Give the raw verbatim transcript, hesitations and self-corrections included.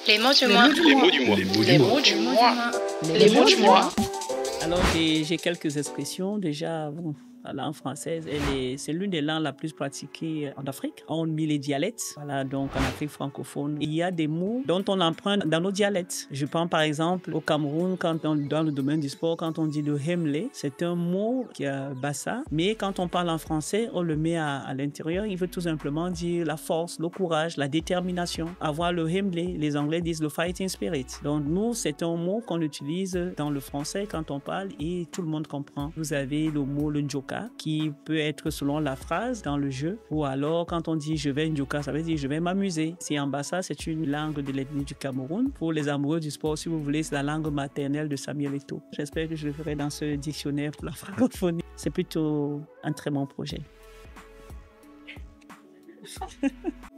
Les mots du mois. Les mots du mois. Les mots du mois. Les mots du mois. Alors, j'ai j'ai quelques expressions. Déjà, bon, la langue française, elle est, c'est l'une des langues la plus pratiquées en Afrique. On met les dialectes. Voilà, donc en Afrique francophone, il y a des mots dont on emprunte dans nos dialectes. Je prends par exemple au Cameroun, quand on, dans le domaine du sport, quand on dit le hemlé, c'est un mot qui est bassa, mais quand on parle en français, on le met à, à l'intérieur. Il veut tout simplement dire la force, le courage, la détermination. Avoir le hemlé, les Anglais disent le fighting spirit. Donc nous, c'est un mot qu'on utilise dans le français quand on parle et tout le monde comprend. Vous avez le mot le njoka qui peut être selon la phrase dans le jeu, ou alors quand on dit je vais njoka, ça veut dire je vais m'amuser. C'est en bassa, c'est une langue de l'ethnie du Cameroun. Pour les amoureux du sport, si vous voulez, c'est la langue maternelle de Samuel Eto'o. J'espère que je le ferai dans ce dictionnaire pour la francophonie. C'est plutôt un très bon projet.